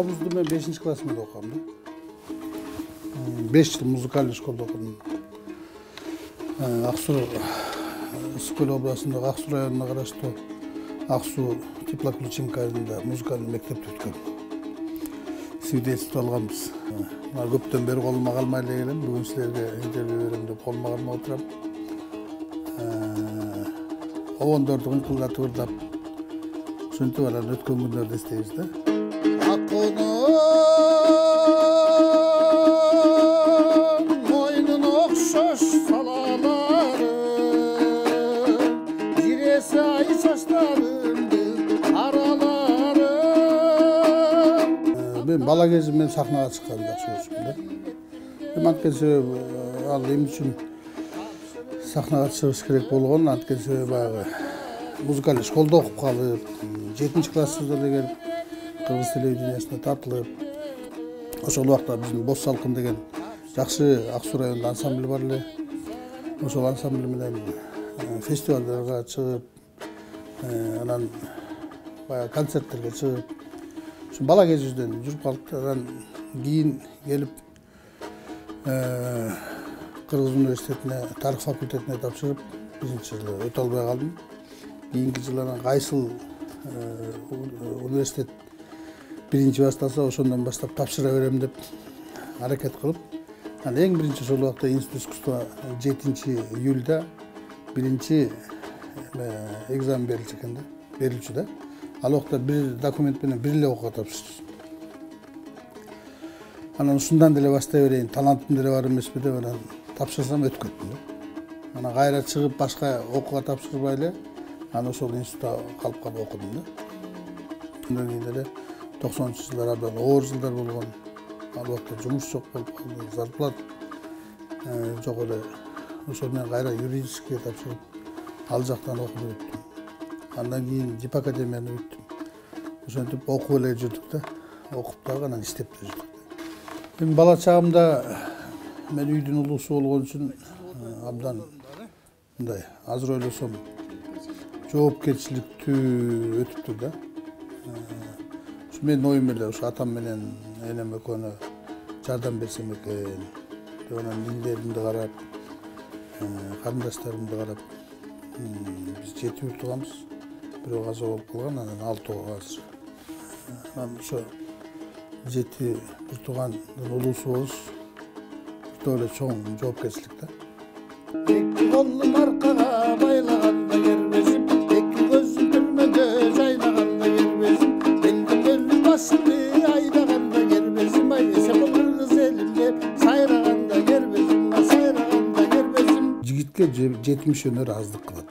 Комузду мен 5-классымда окугам да. 5 жыл музыкальный школда окудум. Аксу Скөл областындагы Аксу районуна караштуу Аксу Теплоключенка айылында музыкалдык мектепти бүткөм. Свидетельство алганбыз. Көптөн бери колума калмай эле келем. Бүгүн силерге интервью берем деп колума калмай отурам. Обондорду кыңкылдатып ырдап, ушинтип анан өткөн күндөрдү эстейбиз да. Мен бала кезимден сахнага чыкканды жакшы көрчүмүн да. Анткени себеби ал эмне үчүн сахнага чыгыш керек болгон, анткени себеби баягы музыкалдык школдо окуп калып, 7-классыбызда келип кыргыз телевидениясына тартылып, ошол убакта биздин Боз салкын деген жакшы Аксу районунда ансамбль бар эле. Ошол ансамбль менен фестивалдарга чыгып, анан баягы концерттерге чыгып, ошо бала кезибизден жүрүп калдык. Анан кийин келип Кыргыз университетине, тарых факультетине тапшырып, 1-жылы өтө албай калдым. Кийинки жылы анан кайсыл университет 1-чи баштаса, ошондон баштап тапшыра берем деп аракет кылып, анан эң биринчи ошол убакта Институт искусства 7-июлда 1-чи экзамен берилчү экен да, берилчү да. Ал убакта бир документ менен бир эле окууга тапшырчу. Анан ушундан деле баштай берейин, талантым деле бар эмеспи деп анан тапшырсам өтүп кеттим да. Анан кайра чыгып башка окууга тапшырбай эле, анан ошол институтта калып окудум да. Андан кийин эле 90-жылдар абдан оор жылдар болгон. Ал убакта жумуш жок болуп калды, зарплата жок эле. Ошол менен кайра юридическийге тапшырып, ал жактан окуп өттүм. Андан кийин ЖИП академияны бүттүм. Ошентип окуп эле жүрдүк да. Окуп дагы анан иштеп да жүрдүк. Мен бала чагымда мен үйдүн улуусу болгон үчүн абдан мындай азыр ойлосом жоопкерчиликтүү өтүптүр да. Ушу менин оюм эле ушу атам менен энем экөөнө жардам берсем экен деп анан индеримди карап, карындаштарымды карап, биз 7 бир тууганбыз. Бирөө каза болуп калган, анан 6 азыр. Анан ошо 7 бир туугандын улуусу болуш өтө эле чоң жоопкерчилик да. Эки колум аркага байлаганда кербесим, эки көзүм түрмөдө жайнаганда кербесим, элдин өлүп башымды айдаганда кербесим, ай эсеп кыргыз элимде сайраганда кербесим, сайраганда кербесим. Жигитке 70 өнөр аздык кылат.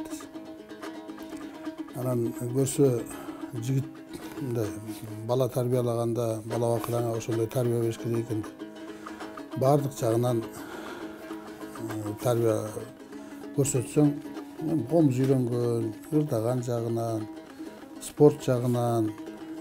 Анан көрсө жигит мындай бала тарбиялаганда, бала бакыраңа ошондой тарбия бериш керек экен. Бардык жагынан тарбия көрсөтсөң, комуз үйрөнгөн, ырдаган жагынан, спорт жагынан,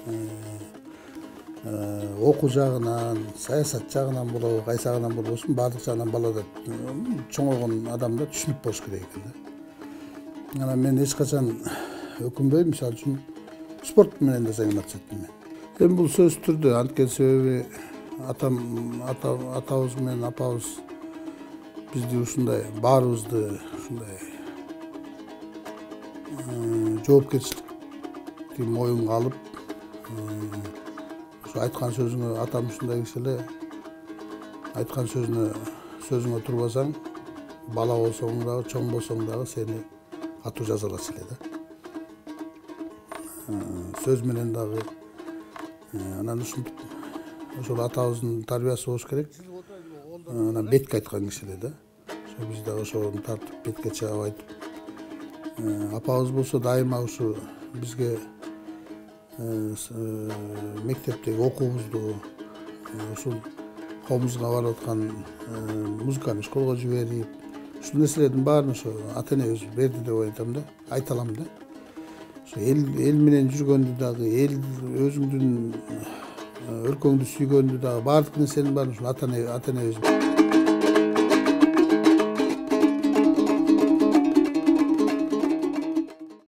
окуу жагынан, саясат жагынан болобу, кайсы жагынан болбосун, бардык жагынан балада чоңойгон адамда түшүнүк болуш керек экен да. Анан мен эч качан өкүнбөйм, мисалы үчүн спорт менен да заниматься эттим мен. Эми бул сөзсүз түрдө, анткени себеби атабыз менен апабыз бизди ушундай баарыбызды ушундай жоопкерчиликти моюнга алып, ушу айткан сөзүңө, атам ушундай киши эле, айткан сөзүңө турбасаң, бала болсоң дагы, чоң болсоң дагы сени катуу жазалачу эле да. Сөз менен дагы анан ушинтип ошол атабыздын тарбиясы болуш керек. Анан бетке айткан киши эле да. Ошо биз дагы ошону тартып бетке чыгып айтып. Апабыз болсо дайыма ушу бизге мектептеги окуубузду, ушул комузга барып аткан музыкальный школго жиберип, ушул нерселердин баарын ошо ата энебиз берди деп айтам да, айта алам да. Эл менен жүргөндү дагы, эл өзүңдүн өлкөңдү сүйгөндү дагы, баардык нерсенин баарын ушул ата энебиз